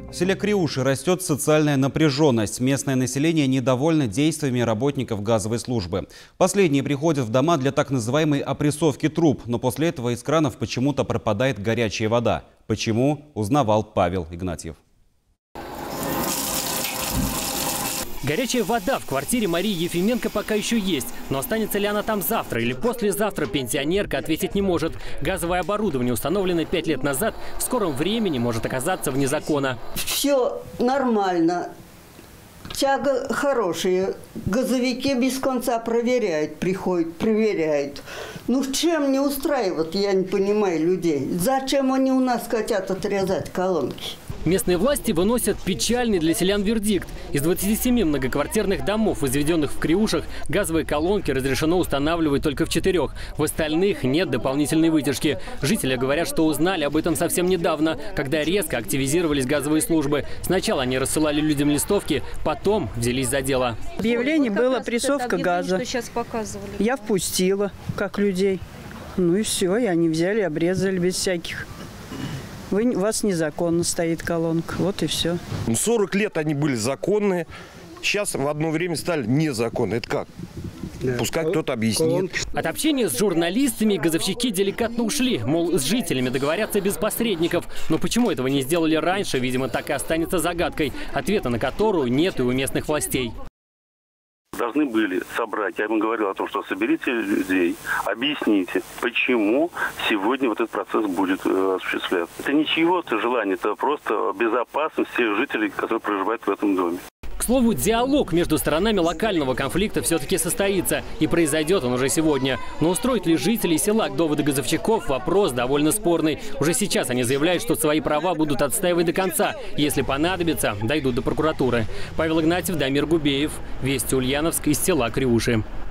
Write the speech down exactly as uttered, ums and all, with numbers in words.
В селе Криуши растет социальная напряженность. Местное население недовольно действиями работников газовой службы. Последние приходят в дома для так называемой опрессовки труб, но после этого из кранов почему-то пропадает горячая вода. Почему, узнавал Павел Игнатьев. Горячая вода в квартире Марии Ефименко пока еще есть. Но останется ли она там завтра или послезавтра, пенсионерка ответить не может. Газовое оборудование, установленное пять лет назад, в скором времени может оказаться вне закона. Все нормально. Тяга хорошая. Газовики без конца проверяют, приходят, проверяют. Ну чем не устраивают, я не понимаю людей. Зачем они у нас хотят отрезать колонки? Местные власти выносят печальный для селян вердикт. Из двадцати семи многоквартирных домов, возведенных в Криушах, газовые колонки разрешено устанавливать только в четырех. В остальных нет дополнительной вытяжки. Жители говорят, что узнали об этом совсем недавно, когда резко активизировались газовые службы. Сначала они рассылали людям листовки, потом взялись за дело. Объявление было прессовка газа. Я впустила, как людей. Ну и все, и они взяли, обрезали без всяких. Вы, у вас незаконно стоит колонка. Вот и все. сорок лет они были законные. Сейчас в одно время стали незаконны. Это как? Да. Пускай кто-то объяснит. От общения с журналистами газовщики деликатно ушли. Мол, с жителями договорятся без посредников. Но почему этого не сделали раньше, видимо, так и останется загадкой. Ответа на которую нет и у местных властей. Должны были собрать, я им говорил о том, что соберите людей, объясните, почему сегодня вот этот процесс будет э, осуществляться. Это не чьего-то желание, это просто безопасность всех жителей, которые проживают в этом доме. К слову, диалог между сторонами локального конфликта все-таки состоится. И произойдет он уже сегодня. Но устроить ли жителей села к доводу газовщиков – вопрос довольно спорный. Уже сейчас они заявляют, что свои права будут отстаивать до конца. Если понадобится, дойдут до прокуратуры. Павел Игнатьев, Дамир Губеев. Вести Ульяновск из села Криуши.